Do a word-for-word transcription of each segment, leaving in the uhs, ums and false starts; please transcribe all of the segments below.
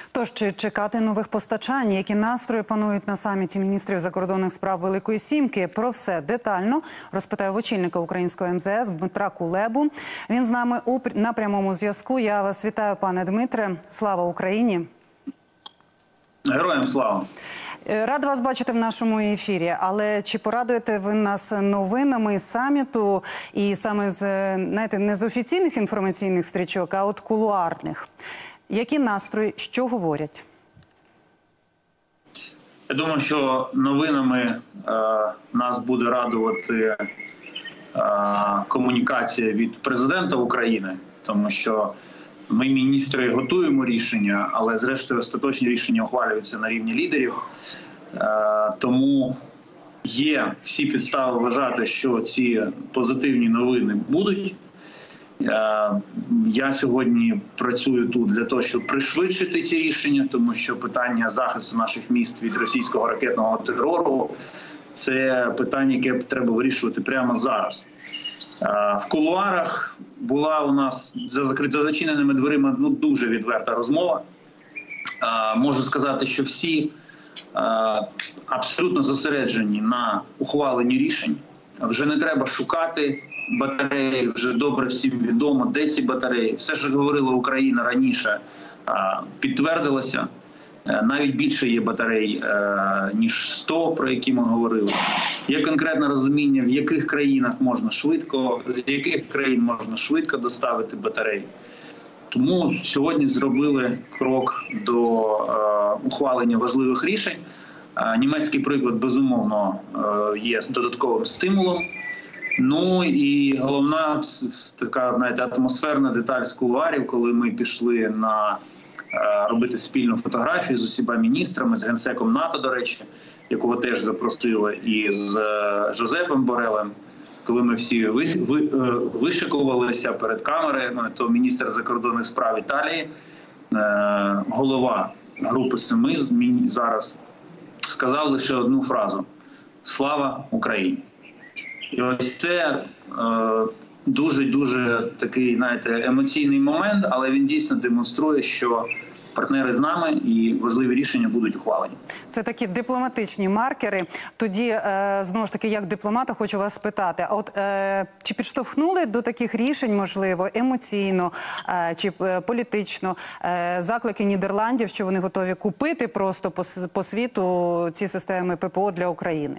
Тож, чи чекати нових постачань, які настрої панують на саміті міністрів закордонних справ Великої Сімки? Про все детально розпитаю в очільника українського ем зе ес Дмитра Кулебу. Він з нами у, на прямому зв'язку. Я вас вітаю, пане Дмитре. Слава Україні! Героям слава! Рада вас бачити в нашому ефірі, але чи порадуєте ви нас новинами з саміту і саме з, знаєте, не з офіційних інформаційних стрічок, а от кулуарних? Які настрої, що говорять? Я думаю, що новинами е, нас буде радувати е, комунікація від президента України, тому що ми, міністри, готуємо рішення, але зрештою остаточні рішення ухвалюються на рівні лідерів. Е, тому є всі підстави вважати, що ці позитивні новини будуть. Я сьогодні працюю тут для того, щоб пришвидшити ці рішення, тому що питання захисту наших міст від російського ракетного терору – це питання, яке треба вирішувати прямо зараз. В кулуарах була у нас за закрито зачиненими дверима ну, дуже відверта розмова. Можу сказати, що всі абсолютно зосереджені на ухваленні рішень. Вже не треба шукати батареї, вже добре всім відомо, де ці батареї. Все, що говорила Україна раніше, підтвердилося. Навіть більше є батарей, ніж сто, про які ми говорили. Є конкретне розуміння, в яких країнах можна швидко, з яких країн можна швидко доставити батареї. Тому сьогодні зробили крок до ухвалення важливих рішень. Німецький приклад, безумовно, є додатковим стимулом. Ну і головна така, знаєте, атмосферна деталь з кулуарів, коли ми пішли на робити спільну фотографію з усіма міністрами, з генсеком НАТО, до речі, якого теж запросили, і з Жозепом Борелем, коли ми всі вишикувалися перед камерою, то міністр закордонних справ Італії, голова групи семи зараз, сказав лише одну фразу – «Слава Україні!». І ось це дуже-дуже такий, знаєте, емоційний момент, але він дійсно демонструє, що партнери з нами і важливі рішення будуть ухвалені. Це такі дипломатичні маркери. Тоді, знову ж таки, як дипломата, хочу вас спитати, а от чи підштовхнули до таких рішень, можливо, емоційно чи політично заклики Нідерландів, що вони готові купити просто по, по світу ці системи ППО для України?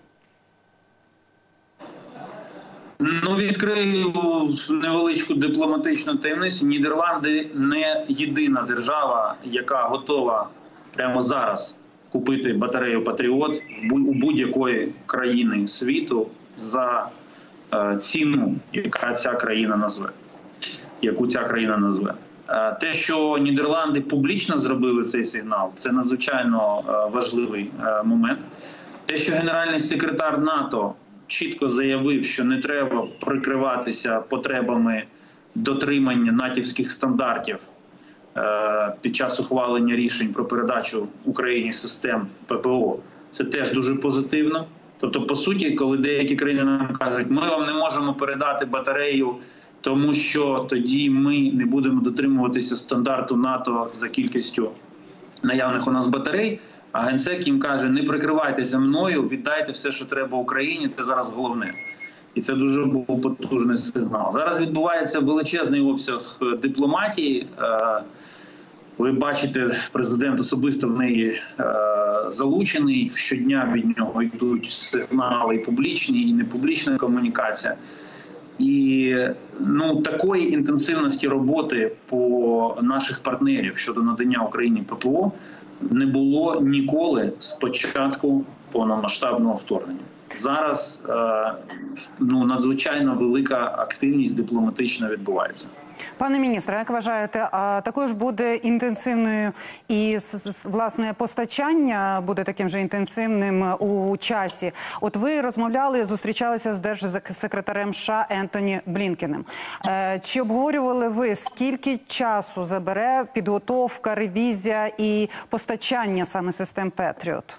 Ну, відкрию невеличку дипломатичну таємницю. Нідерланди не єдина держава, яка готова прямо зараз купити батарею «Патріот» у будь-якої країни світу за ціну, яка ця країна назве. Яку ця країна назве. Те, що Нідерланди публічно зробили цей сигнал, це надзвичайно важливий момент. Те, що генеральний секретар НАТО чітко заявив, що не треба прикриватися потребами дотримання натівських стандартів е, під час ухвалення рішень про передачу Україні систем ППО. Це теж дуже позитивно. Тобто, по суті, коли деякі країни нам кажуть, ми вам не можемо передати батарею, тому що тоді ми не будемо дотримуватися стандарту НАТО за кількістю наявних у нас батарей, а генсек їм каже, не прикривайтеся мною, віддайте все, що треба Україні, це зараз головне. І це дуже був потужний сигнал. Зараз відбувається величезний обсяг дипломатії. Ви бачите, президент особисто в неї залучений. Щодня від нього йдуть сигнали і публічні, і непублічна комунікація. І ну, такої інтенсивності роботи по наших партнерів щодо надання Україні ППО не було ніколи з початку повномасштабного вторгнення. Зараз е, ну, надзвичайно велика активність дипломатична відбувається. Пане міністре, як вважаєте, а також буде інтенсивною і, власне, постачання буде таким же інтенсивним у часі? От ви розмовляли, зустрічалися з держсекретарем США Ентоні Блінкеном. Чи обговорювали ви, скільки часу забере підготовка, ревізія і постачання саме систем Петріот?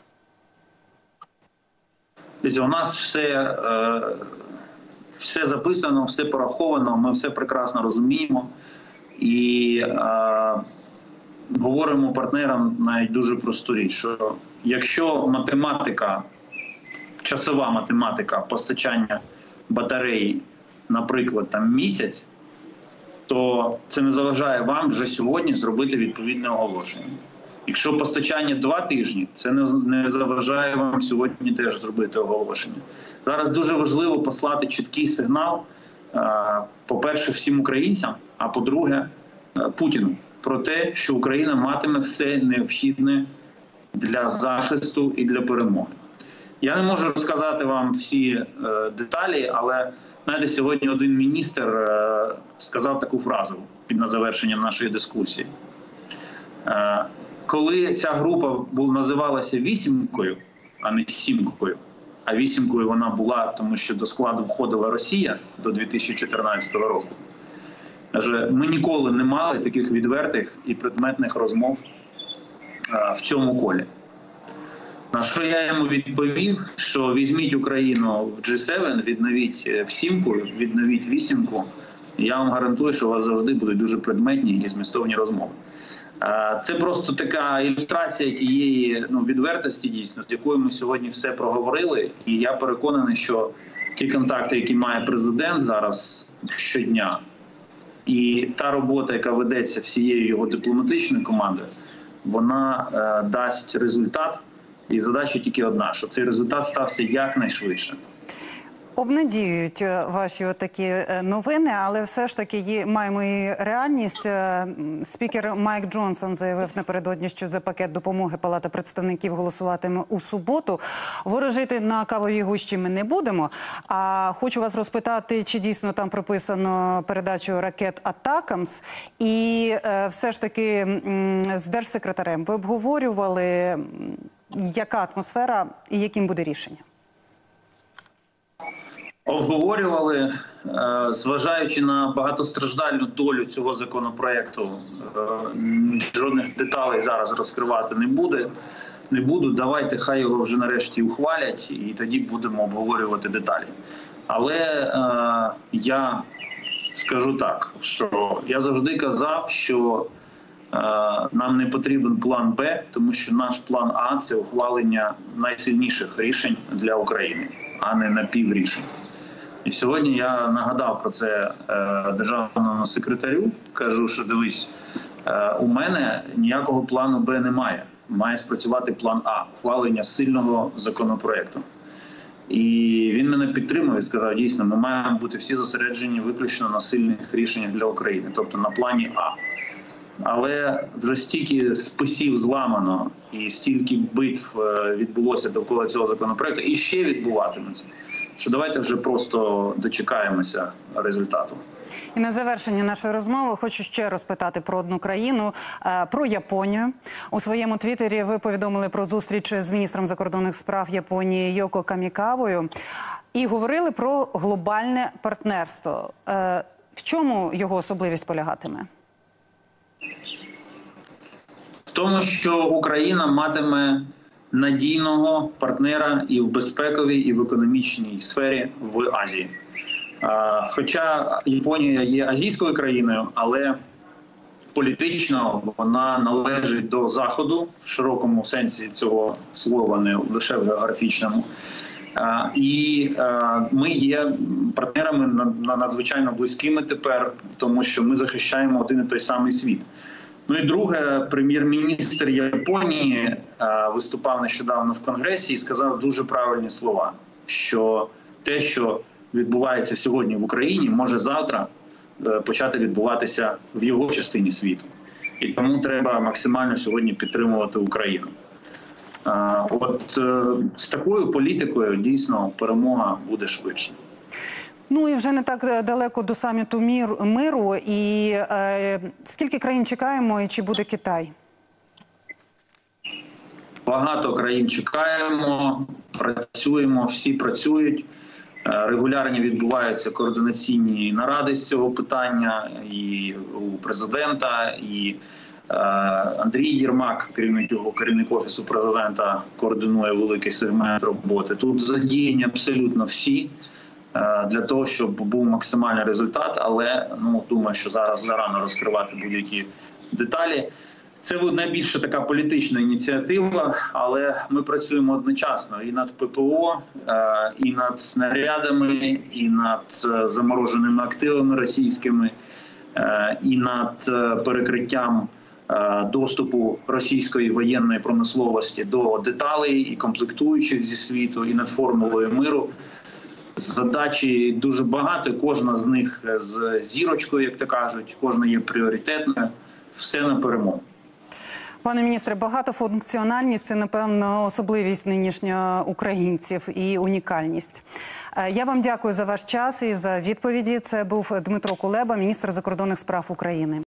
У нас все... Все записано, все пораховано, ми все прекрасно розуміємо. І е, говоримо партнерам навіть дуже просту річ, що якщо математика, часова математика постачання батареї, наприклад, там місяць, то це не заважає вам вже сьогодні зробити відповідне оголошення. Якщо постачання два тижні, це не заважає вам сьогодні теж зробити оголошення. Зараз дуже важливо послати чіткий сигнал, по-перше, всім українцям, а по-друге, Путіну, про те, що Україна матиме все необхідне для захисту і для перемоги. Я не можу розказати вам всі е, деталі, але, знаєте, сьогодні один міністр е, сказав таку фразу під на завершення нашої дискусії. Е, коли ця група була, називалася «вісімкою», а не «сімкою», а «вісімкою» вона була, тому що до складу входила Росія до дві тисячі чотирнадцятого року, каже, ми ніколи не мали таких відвертих і предметних розмов е, в цьому колі. На що я йому відповів, що візьміть Україну в джі сім, відновіть в сімку, відновіть вісімку, і я вам гарантую, що у вас завжди будуть дуже предметні і змістовні розмови. Це просто така ілюстрація тієї ну, відвертості, дійсно, з якою ми сьогодні все проговорили. І я переконаний, що ті контакти, які має президент зараз щодня, і та робота, яка ведеться всією його дипломатичною командою, вона е, дасть результат. І задача тільки одна, щоб цей результат стався якнайшвидше. Обнадіюють ваші такі новини, але все ж таки є, маємо і реальність. Спікер Майк Джонсон заявив напередодні, що за пакет допомоги Палата представників голосуватиме у суботу. Ворожити на кавовій гущі ми не будемо. А хочу вас розпитати, чи дійсно там прописано передачу ракет «Атакамс». І е, все ж таки з держсекретарем ви обговорювали, яка атмосфера і яким буде рішення? Обговорювали, зважаючи на багатостраждальну долю цього законопроекту, жодних деталей зараз розкривати не буде. Не буду, давайте, хай його вже нарешті ухвалять, і тоді будемо обговорювати деталі. Але е, я скажу так, що я завжди казав, що е, нам не потрібен план Б, тому що наш план А – це ухвалення найсильніших рішень для України, а не напіврішень. І сьогодні я нагадав про це е, державному секретарю, кажу, що дивись, е, у мене ніякого плану Б немає. Має спрацювати план А – ухвалення сильного законопроекту. І він мене підтримав і сказав, дійсно, ми маємо бути всі зосереджені виключно на сильних рішеннях для України, тобто на плані А. Але вже стільки списів зламано і стільки битв відбулося довкола цього законопроекту, і ще відбуватиметься, що давайте вже просто дочекаємося результату. І на завершення нашої розмови хочу ще розпитати про одну країну, про Японію. У своєму твіттері ви повідомили про зустріч з міністром закордонних справ Японії Йоко Камікавою і говорили про глобальне партнерство. В чому його особливість полягатиме? В тому, що Україна матиме надійного партнера і в безпековій, і в економічній сфері в Азії. Хоча Японія є азійською країною, але політично вона належить до Заходу, в широкому сенсі цього слова, не лише в географічному. І ми є партнерами надзвичайно близькими тепер, тому що ми захищаємо один і той самий світ. Ну і друге, прем'єр-міністр Японії виступав нещодавно в Конгресі і сказав дуже правильні слова, що те, що відбувається сьогодні в Україні, може завтра почати відбуватися в його частині світу. І тому треба максимально сьогодні підтримувати Україну. От з такою політикою дійсно перемога буде швидше. Ну і вже не так далеко до саміту миру. І е, скільки країн чекаємо і чи буде Китай? Багато країн чекаємо, працюємо, всі працюють. Регулярні відбуваються координаційні наради з цього питання і у президента, і е, Андрій Єрмак, керівник його, керівник Офісу президента, координує великий сегмент роботи. Тут задіяні абсолютно всі е, для того, щоб був максимальний результат, але ну, думаю, що зараз зарано розкривати будь-які деталі. Це найбільша така політична ініціатива, але ми працюємо одночасно і над ППО, і над снарядами, і над замороженими активами російськими, і над перекриттям доступу російської воєнної промисловості до деталей і комплектуючих зі світу, і над формулою миру. Задачі дуже багато, кожна з них з зірочкою, як то кажуть, кожна є пріоритетною, все на перемогу. Пане міністре, багатофункціональність – це, напевно, особливість нинішніх українців і унікальність. Я вам дякую за ваш час і за відповіді. Це був Дмитро Кулеба, міністр закордонних справ України.